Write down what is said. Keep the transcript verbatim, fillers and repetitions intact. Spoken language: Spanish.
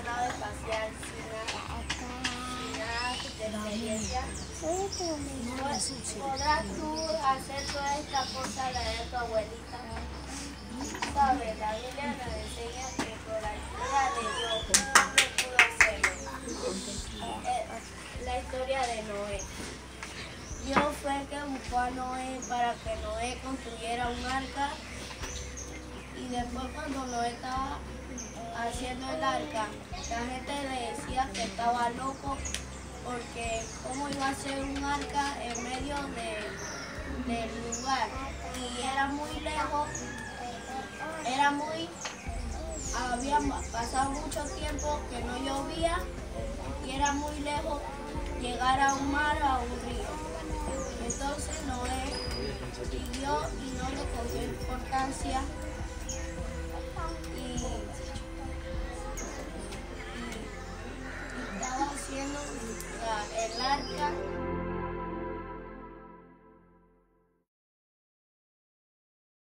nave espacial sin nada, sin nada de experiencia, ¿podrás tú hacer toda esta cosa la de tu abuelita? ¿Sabes? La Biblia nos enseña que por la ayuda de Dios un hombre pudo hacerlo. Eh, la historia de Noé. Dios fue el que buscó a Noé para que Noé construyera un arca, y después cuando Noé estaba haciendo el arca, la gente le decía que estaba loco porque cómo iba a hacer un arca en medio de, del lugar, y era muy lejos, era muy, había pasado mucho tiempo que no llovía y era muy lejos llegar a un mar o a un río.